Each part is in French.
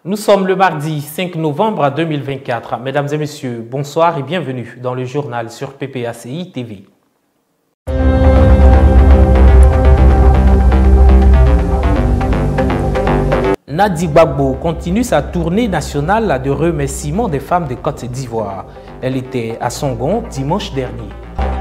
Nous sommes le mardi 5 novembre 2024. Mesdames et messieurs, bonsoir et bienvenue dans le journal sur PPACI TV. Nadi Gbagbo continue sa tournée nationale de remerciement des femmes de Côte d'Ivoire. Elle était à Songon dimanche dernier.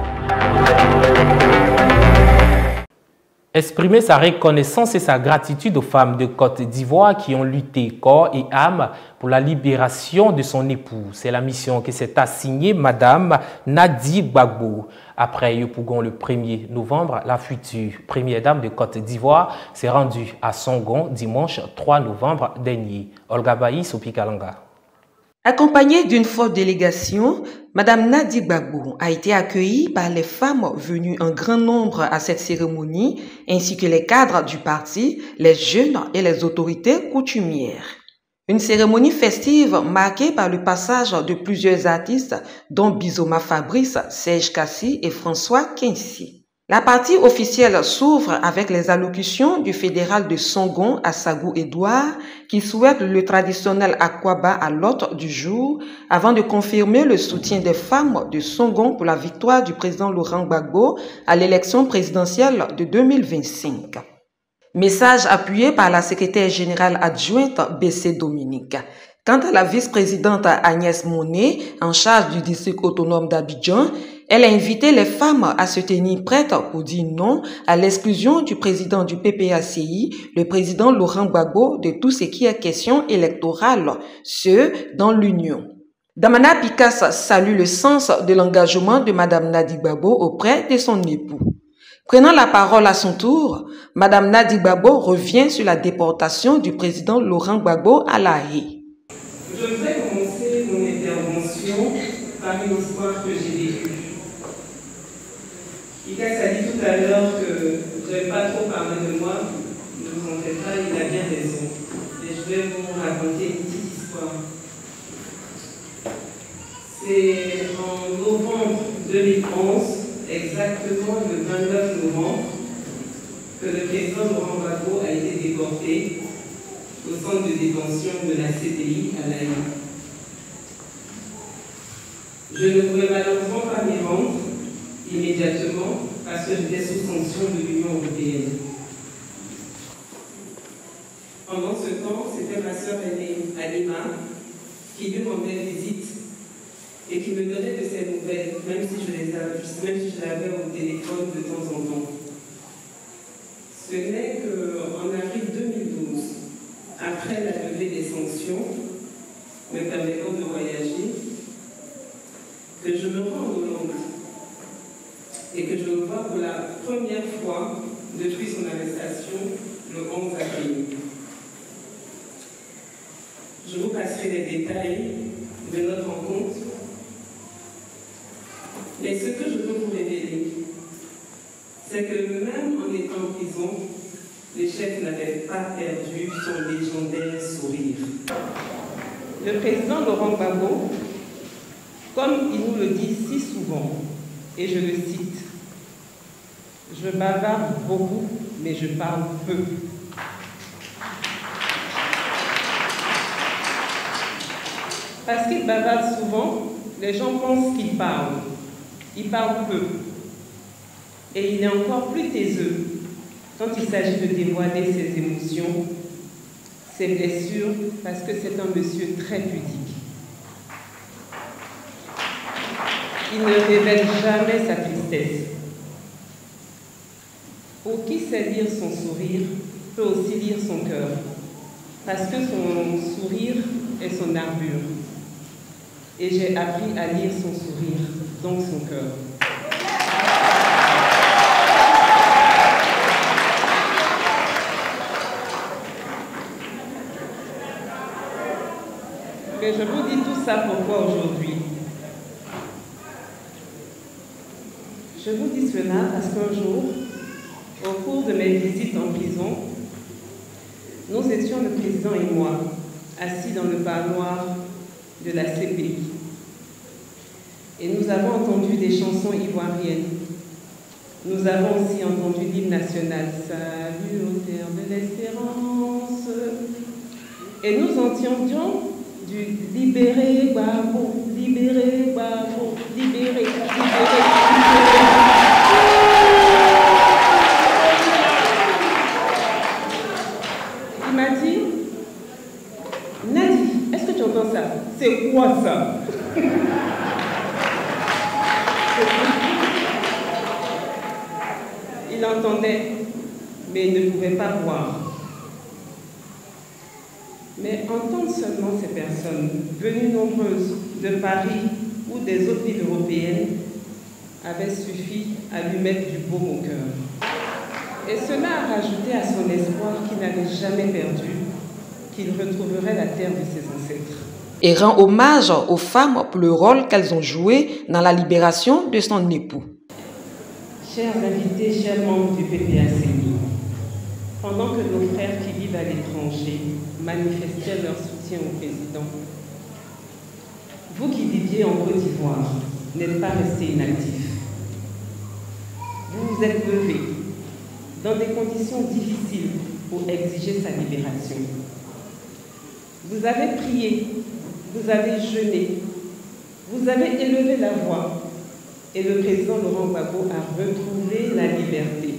Exprimer sa reconnaissance et sa gratitude aux femmes de Côte d'Ivoire qui ont lutté corps et âme pour la libération de son époux. C'est la mission que s'est assignée Madame Nadi Gbagbo. Après Yopougon le 1er novembre, la future première dame de Côte d'Ivoire s'est rendue à Songon dimanche 3 novembre dernier. Olga Bayi, Sopikalanga. Accompagnée d'une forte délégation, Madame Nadi Gbagbo a été accueillie par les femmes venues en grand nombre à cette cérémonie, ainsi que les cadres du parti, les jeunes et les autorités coutumières. Une cérémonie festive marquée par le passage de plusieurs artistes, dont Bizoma Fabrice, Serge Kassi et François Kinsi. La partie officielle s'ouvre avec les allocutions du fédéral de Songon à Sagou Edouard qui souhaite le traditionnel Akwaba à l'hôte du jour avant de confirmer le soutien des femmes de Songon pour la victoire du président Laurent Gbagbo à l'élection présidentielle de 2025. Message appuyé par la secrétaire générale adjointe B.C. Dominique. Quant à la vice-présidente Agnès Monet, en charge du district autonome d'Abidjan, elle a invité les femmes à se tenir prêtes pour dire non à l'exclusion du président du PPACI, le président Laurent Gbagbo, de tout ce qui est question électorale, ce dans l'Union. Damana Picasse salue le sens de l'engagement de Madame Nadi Gbagbo auprès de son époux. Prenant la parole à son tour, Madame Nadi Gbagbo revient sur la déportation du président Laurent Gbagbo à La Haye. Je voudrais commencer mon intervention par une histoire que j'ai vécue. Picasse a dit tout à l'heure que je n'avais pas trop parlé de moi, ne vous en faites pas, il a bien raison. Et je vais vous raconter une petite histoire. C'est en novembre 2011, exactement le 29 novembre, que le président Laurent Gbagbo a été déporté au centre de détention de la CDI à La Haye. Je ne pouvais malheureusement pas m'y rendre immédiatement parce que j'étais sous sanction de l'Union européenne. Pendant ce temps, c'était ma sœur aînée, Alima, qui lui rendait visite et qui me donnait de ses nouvelles, même si je l'avais au téléphone de temps en temps. Ce n'est qu'en avril 2012, après la levée des sanctions me permettant de voyager, que je me rends en Hollande et que je le vois pour la première fois depuis son arrestation le 11 avril. Je vous passerai les détails de notre rencontre, mais ce que je peux vous révéler, c'est que même en étant en prison, le chef n'avait pas perdu son légendaire sourire. Le président Laurent Gbagbo, comme il nous le dit si souvent, et je le cite, « Je bavarde beaucoup, mais je parle peu ». Parce qu'il bavarde souvent, les gens pensent qu'il parle. Il parle peu. Et il est encore plus taiseux quand il s'agit de dévoiler ses émotions, ses blessures, parce que c'est un monsieur très pudique. Il ne révèle jamais sa tristesse. Pour qui sait lire son sourire, peut aussi lire son cœur, parce que son sourire est son armure. Et j'ai appris à lire son sourire, donc son cœur. Mais je vous dis tout ça pourquoi aujourd'hui? Je vous dis cela parce qu'un jour, au cours de mes visites en prison, nous étions, le président et moi, assis dans le parloir de la CPI. Et nous avons entendu des chansons ivoiriennes. Nous avons aussi entendu l'hymne national. Salut au terre de l'espérance. Et nous entendions du libérer Gbagbo, libérer Gbagbo, libérer, libérer. Il m'a dit, Nadi, est-ce que tu entends ça? C'est quoi ça? Il entendait, mais il ne pouvait pas voir. Mais entendre seulement ces personnes, venues nombreuses de Paris ou des autres villes européennes, avait suffi à lui mettre du baume au cœur. Et cela a rajouté à son espoir qu'il n'avait jamais perdu, qu'il retrouverait la terre de ses ancêtres. Et rend hommage aux femmes pour le rôle qu'elles ont joué dans la libération de son époux. Chers invités, chers membres du PPACI, pendant que nos frères qui vivent à l'étranger manifestaient leur soutien au président, vous qui viviez en Côte d'Ivoire n'êtes pas restés inactifs. Vous vous êtes levés dans des conditions difficiles pour exiger sa libération. Vous avez prié, vous avez jeûné, vous avez élevé la voix et le président Laurent Gbagbo a retrouvé la liberté.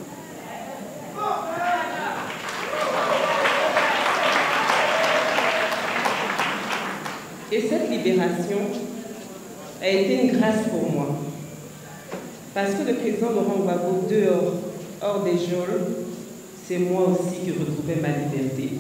Et cette libération a été une grâce pour moi. Parce que le président Laurent Gbagbo, dehors, hors des geôles, c'est moi aussi qui retrouvais ma liberté.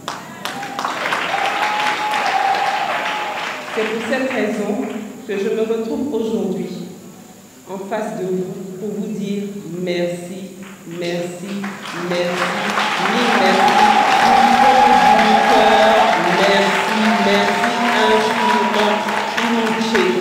C'est pour cette raison que je me retrouve aujourd'hui en face de vous pour vous dire merci, merci, merci, mille merci, du cœur, merci, merci, infiniment, inouï.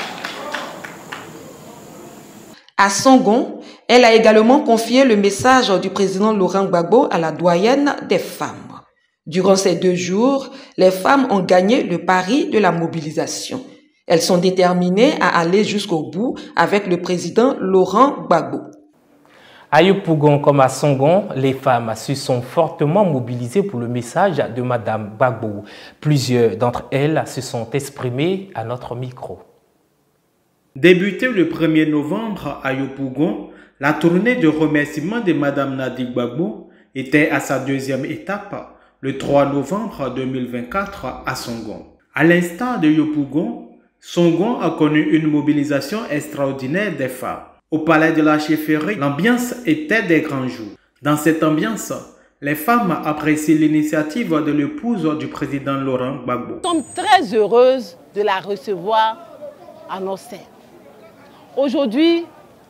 À Songon, elle a également confié le message du président Laurent Gbagbo à la doyenne des femmes. Durant ces 2 jours, les femmes ont gagné le pari de la mobilisation. Elles sont déterminées à aller jusqu'au bout avec le président Laurent Gbagbo. À Yopougon comme à Songon, les femmes se sont fortement mobilisées pour le message de Mme Gbagbo. Plusieurs d'entre elles se sont exprimées à notre micro. Débutée le 1er novembre à Yopougon, la tournée de remerciement de Mme Nadi Gbagbo était à sa 2e étape, le 3 novembre 2024 à Songon. À l'instar de Yopougon, Songon a connu une mobilisation extraordinaire des femmes. Au palais de la chefferie, l'ambiance était des grands jours. Dans cette ambiance, les femmes apprécient l'initiative de l'épouse du président Laurent Gbagbo. Nous sommes très heureuses de la recevoir à nos seins. Aujourd'hui,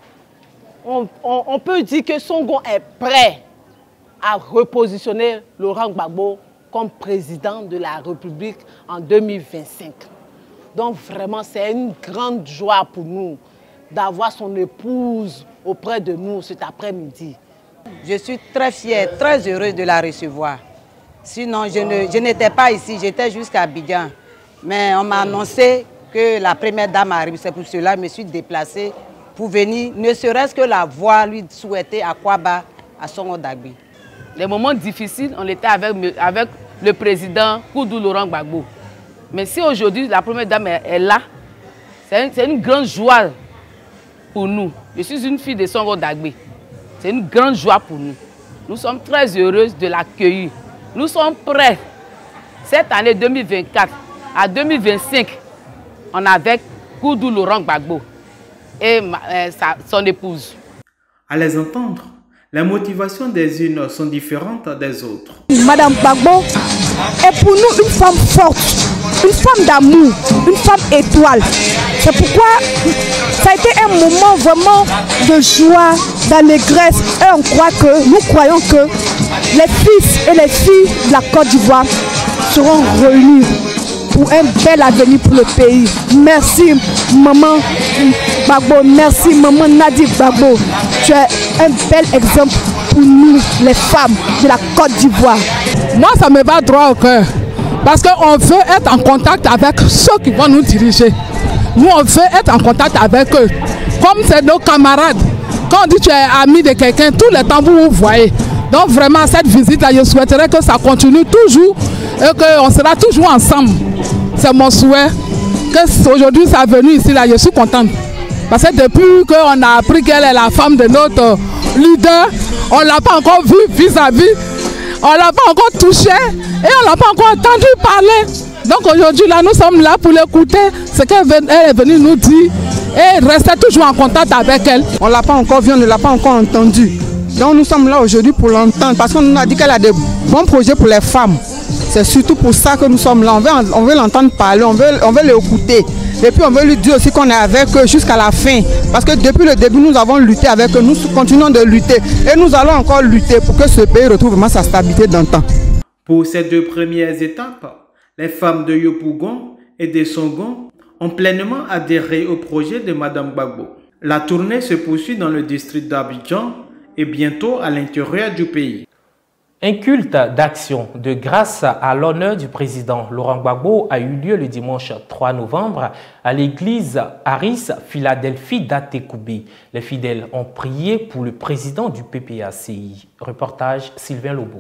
on peut dire que Songon est prêt à repositionner Laurent Gbagbo comme président de la République en 2025. Donc vraiment, c'est une grande joie pour nous d'avoir son épouse auprès de nous cet après-midi. Je suis très fière, très heureuse de la recevoir. Sinon, je n'étais pas ici, j'étais jusqu'à Abidjan. Mais on m'a annoncé que la première dame arrive. C'est pour cela que je me suis déplacée pour venir, ne serait-ce que la voir lui souhaiter à Kwaba, à Songon Dagbi. Les moments difficiles, on était avec le président Koudou Laurent Gbagbo. Mais si aujourd'hui la première dame est là, c'est une grande joie pour nous. Je suis une fille de Songon Dagbi. C'est une grande joie pour nous. Nous sommes très heureuses de l'accueillir. Nous sommes prêts. Cette année 2024 à 2025, on est avec Koudou Laurent Gbagbo et son épouse. À les entendre, les motivations des unes sont différentes des autres. Madame Gbagbo est pour nous une femme forte, une femme d'amour, une femme étoile. C'est pourquoi ça a été un moment vraiment de joie, d'allégresse. Et nous croyons que les fils et les filles de la Côte d'Ivoire seront réunis pour un bel avenir pour le pays. Merci maman Gbagbo, merci maman Nadi Gbagbo. Tu es un bel exemple pour nous, les femmes de la Côte d'Ivoire. Moi, ça me va droit au cœur. Parce qu'on veut être en contact avec ceux qui vont nous diriger. Nous, on veut être en contact avec eux. Comme c'est nos camarades. Quand on dit que tu es ami de quelqu'un, tout le temps vous vous voyez. Donc vraiment, cette visite-là, je souhaiterais que ça continue toujours et qu'on sera toujours ensemble. C'est mon souhait. Aujourd'hui, ça est venu ici, là, je suis contente. Parce que depuis qu'on a appris qu'elle est la femme de notre leader, on ne l'a pas encore vu vis-à-vis, on ne l'a pas encore touché et on ne l'a pas encore entendu parler. Donc aujourd'hui, là, nous sommes là pour l'écouter, ce qu'elle est venue nous dire et rester toujours en contact avec elle. On ne l'a pas encore vu, on ne l'a pas encore entendu. Donc nous sommes là aujourd'hui pour l'entendre parce qu'on nous a dit qu'elle a des bons projets pour les femmes. C'est surtout pour ça que nous sommes là. On veut l'entendre parler, on veut l'écouter. Et puis on veut lui dire aussi qu'on est avec eux jusqu'à la fin. Parce que depuis le début, nous avons lutté avec eux, nous continuons de lutter. Et nous allons encore lutter pour que ce pays retrouve vraiment sa stabilité dans le temps. Pour ces 2 premières étapes, les femmes de Yopougon et de Songon ont pleinement adhéré au projet de Mme Gbagbo. La tournée se poursuit dans le district d'Abidjan et bientôt à l'intérieur du pays. Un culte d'action de grâce à l'honneur du président Laurent Gbagbo a eu lieu le dimanche 3 novembre à l'église Aris Philadelphie d'Atekoubé. Les fidèles ont prié pour le président du PPACI. Reportage Sylvain Lobo.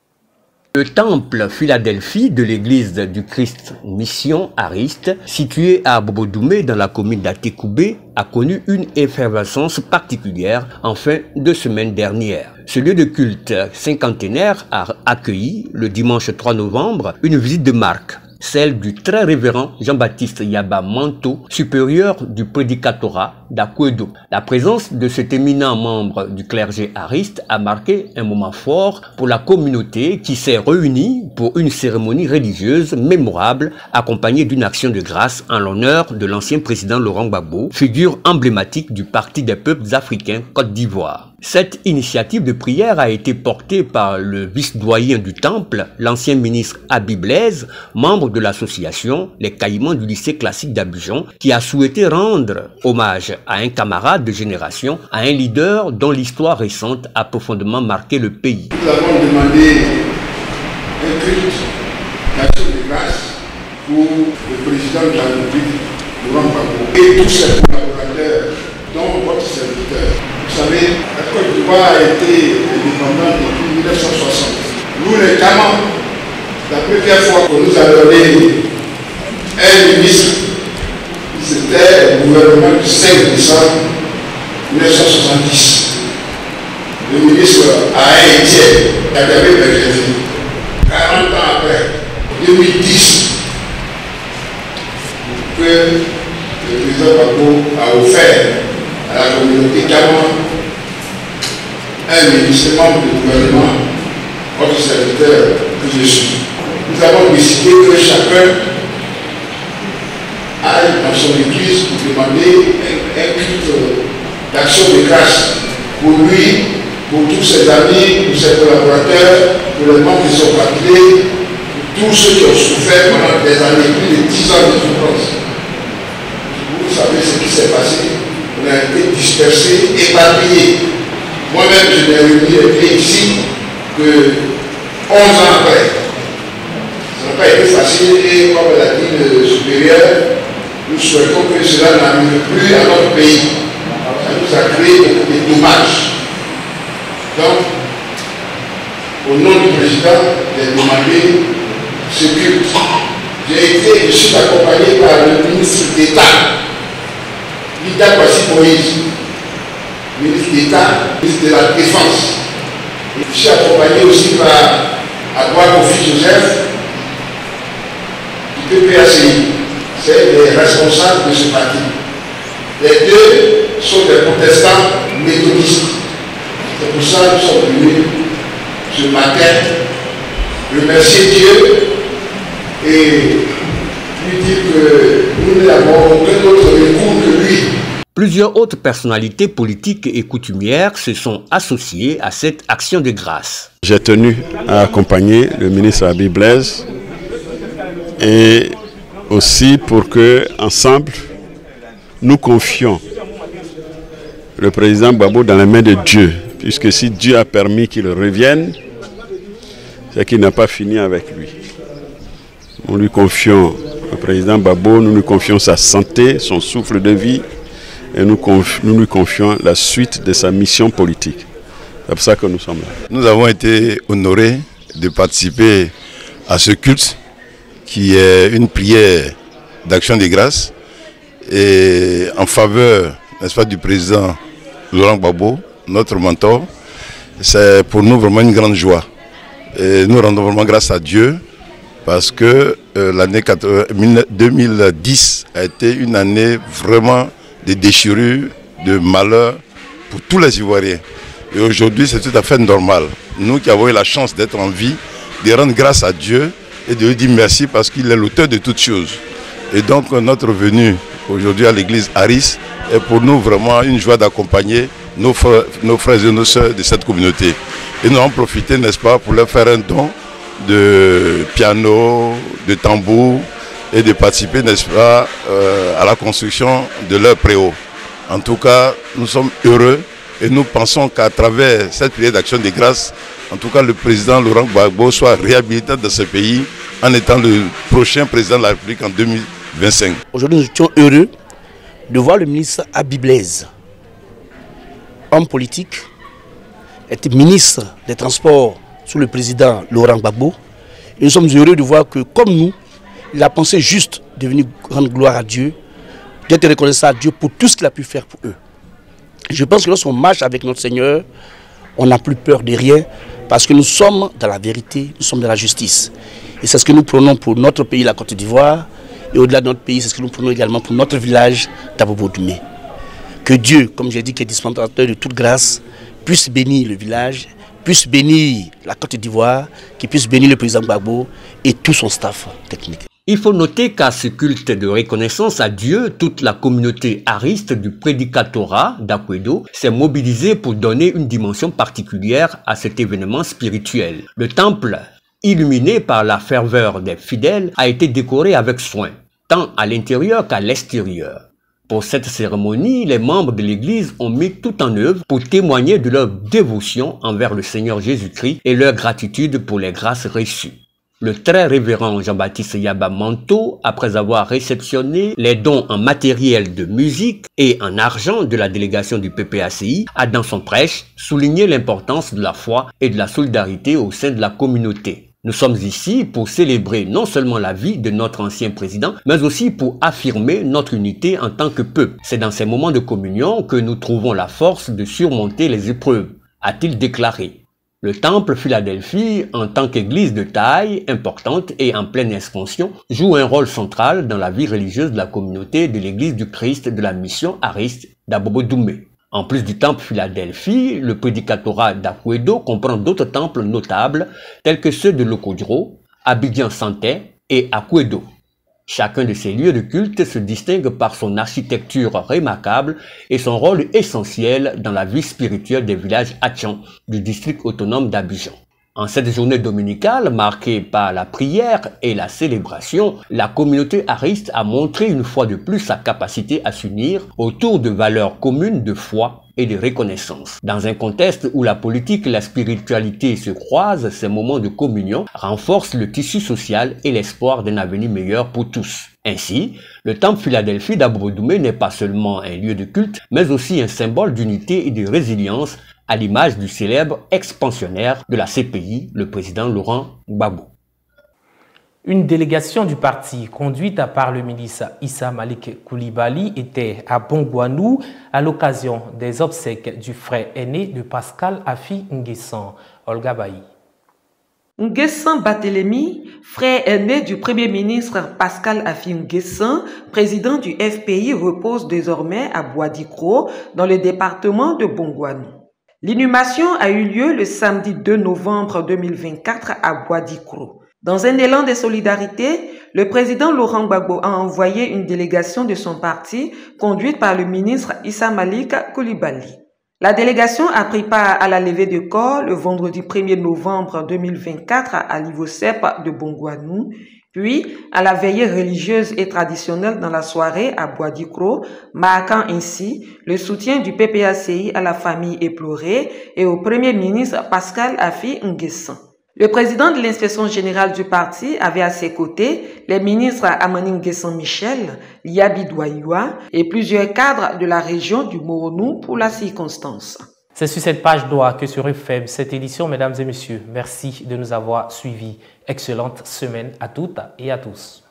Le temple Philadelphie de l'église du Christ Mission Ariste, situé à Bobodoumé dans la commune d'Atekoubé, a connu une effervescence particulière en fin de semaine dernière. Ce lieu de culte cinquantenaire a accueilli le dimanche 3 novembre une visite de marque, celle du très révérend Jean-Baptiste Yaba Manto, supérieur du prédicatorat d'Akwedo. La présence de cet éminent membre du clergé ariste a marqué un moment fort pour la communauté qui s'est réunie pour une cérémonie religieuse mémorable accompagnée d'une action de grâce en l'honneur de l'ancien président Laurent Gbagbo, figure emblématique du Parti des peuples africains Côte d'Ivoire. Cette initiative de prière a été portée par le vice-doyen du temple, l'ancien ministre Abi Blaise, membre de l'association Les Caïmans du lycée classique d'Abidjan, qui a souhaité rendre hommage à un camarade de génération, à un leader dont l'histoire récente a profondément marqué le pays. Nous avons demandé un culte d'action de grâce pour le président de la République, Laurent Gbagbo, et tous ses collaborateurs, dont votre serviteur. Vous savez, la Côte d'Ivoire a été indépendante depuis 1960. Nous, les Caïmans, la première fois que nous avons donné un ministre, c'était le gouvernement du 5 décembre 1970. Le ministre a été Kadhafi Benjamin. 40 ans après, 2010, que le président Gbagbo a offert à la communauté Caïman un ministre membre du gouvernement, votre serviteur que je suis. Nous avons décidé que chacun aille dans son église pour demander un culte d'action de grâce pour lui, pour tous ses amis, pour ses collaborateurs, pour les membres de son parti, pour tous ceux qui ont souffert pendant des années, plus de 10 ans de souffrance. Vous savez ce qui s'est passé. On a été dispersés, éparpillés. Moi-même, je n'ai remis les pieds ici que 11 ans après. Ça n'a pas été facile et comme l'a dit le supérieur, nous souhaitons que cela n'arrive plus à notre pays. Ça nous a créé beaucoup de dommages. Donc, au nom du président, j'ai demandé ce culte. Je suis accompagné par le ministre d'État, Lida Kwasi Moïse, ministre d'État, ministre de la Défense. Je suis accompagné aussi par Agua Kofi Joseph, du PPACI. C'est les responsables de ce parti. Les deux sont des protestants méthodistes. C'est pour ça que nous sommes venus ce matin remercier Dieu et lui dire que nous n'avons aucun autre recours que lui. Plusieurs autres personnalités politiques et coutumières se sont associées à cette action de grâce. J'ai tenu à accompagner le ministre Abi Blaise et aussi pour que, ensemble, nous confions le président Gbagbo dans les mains de Dieu. Puisque si Dieu a permis qu'il revienne, c'est qu'il n'a pas fini avec lui. Nous lui confions le président Gbagbo, nous lui confions sa santé, son souffle de vie, et nous lui confions la suite de sa mission politique. C'est pour ça que nous sommes là. Nous avons été honorés de participer à ce culte qui est une prière d'action de grâce et en faveur, n'est-ce pas, du président Laurent Gbagbo, notre mentor. C'est pour nous vraiment une grande joie. Et nous rendons vraiment grâce à Dieu parce que l'année 2010 a été une année vraiment de déchirure, de malheur pour tous les Ivoiriens. Et aujourd'hui, c'est tout à fait normal. Nous qui avons eu la chance d'être en vie, de rendre grâce à Dieu et de lui dire merci parce qu'il est l'auteur de toutes choses. Et donc notre venue aujourd'hui à l'église Aris est pour nous vraiment une joie d'accompagner nos frères et nos sœurs de cette communauté. Et nous en profiter, n'est-ce pas, pour leur faire un don de piano, de tambour et de participer, n'est-ce pas, à la construction de leur préau. En tout cas, nous sommes heureux et nous pensons qu'à travers cette prière d'action de grâce, en tout cas le président Laurent Gbagbo soit réhabilité dans ce pays en étant le prochain président de la République en 2025. Aujourd'hui, nous étions heureux de voir le ministre Abi Blaise, homme politique, était ministre des Transports sous le président Laurent Gbagbo. Et nous sommes heureux de voir que, comme nous, il a pensé juste de venir rendre gloire à Dieu, d'être reconnaissant à Dieu pour tout ce qu'il a pu faire pour eux. Je pense que lorsqu'on marche avec notre Seigneur, on n'a plus peur de rien, parce que nous sommes dans la vérité, nous sommes dans la justice. Et c'est ce que nous prenons pour notre pays, la Côte d'Ivoire, et au-delà de notre pays, c'est ce que nous prenons également pour notre village d'Abobo-Doumé. Que Dieu, comme j'ai dit, qui est dispensateur de toute grâce, puisse bénir le village, puisse bénir la Côte d'Ivoire, qui puisse bénir le président Gbagbo et tout son staff technique. Il faut noter qu'à ce culte de reconnaissance à Dieu, toute la communauté ariste du prédicatorat d'Akwedo s'est mobilisée pour donner une dimension particulière à cet événement spirituel. Le temple, illuminé par la ferveur des fidèles, a été décoré avec soin, tant à l'intérieur qu'à l'extérieur. Pour cette cérémonie, les membres de l'Église ont mis tout en œuvre pour témoigner de leur dévotion envers le Seigneur Jésus-Christ et leur gratitude pour les grâces reçues. Le très révérend Jean-Baptiste Yaba Manto, après avoir réceptionné les dons en matériel de musique et en argent de la délégation du PPACI, a dans son prêche souligné l'importance de la foi et de la solidarité au sein de la communauté. Nous sommes ici pour célébrer non seulement la vie de notre ancien président, mais aussi pour affirmer notre unité en tant que peuple. C'est dans ces moments de communion que nous trouvons la force de surmonter les épreuves, a-t-il déclaré. Le temple Philadelphie, en tant qu'église de taille importante et en pleine expansion, joue un rôle central dans la vie religieuse de la communauté de l'église du Christ de la mission Ariste d'Abobo-Doumé. En plus du temple Philadelphie, le prédicatorat d'Akwedo comprend d'autres temples notables tels que ceux de Lokodro, Abidjan-Santé et Akwedo. Chacun de ces lieux de culte se distingue par son architecture remarquable et son rôle essentiel dans la vie spirituelle des villages Atchan du district autonome d'Abidjan. En cette journée dominicale marquée par la prière et la célébration, la communauté ariste a montré une fois de plus sa capacité à s'unir autour de valeurs communes de foi et de reconnaissance. Dans un contexte où la politique et la spiritualité se croisent, ces moments de communion renforcent le tissu social et l'espoir d'un avenir meilleur pour tous. Ainsi, le temple Philadelphie d'Abobo-Doumé n'est pas seulement un lieu de culte, mais aussi un symbole d'unité et de résilience à l'image du célèbre ex-pensionnaire de la CPI, le président Laurent Gbagbo. Une délégation du parti conduite par le ministre Issa Malik Coulibaly était à Bongouanou à l'occasion des obsèques du frère aîné de Pascal Afi Nguessan, Olga Bailly. Nguessan Barthélemy, frère aîné du Premier ministre Pascal Afi Nguessan, président du FPI, repose désormais à Bois-Dikro, dans le département de Bongouanou. L'inhumation a eu lieu le samedi 2 novembre 2024 à Bois-Dikro. Dans un élan de solidarité, le président Laurent Gbagbo a envoyé une délégation de son parti conduite par le ministre Issa Malik Coulibaly. La délégation a pris part à la levée de corps le vendredi 1er novembre 2024 à l'Ivocep de Bongouanou, puis à la veillée religieuse et traditionnelle dans la soirée à Bois-Dikro, marquant ainsi le soutien du PPACI à la famille éplorée et au Premier ministre Pascal Afi Nguessan. Le président de l'inspection générale du parti avait à ses côtés les ministres Amani Nguessan Michel, Liabi Douayoua et plusieurs cadres de la région du Moronou pour la circonstance. C'est sur cette page d'OA que se referme cette édition, mesdames et messieurs. Merci de nous avoir suivis. Excellente semaine à toutes et à tous.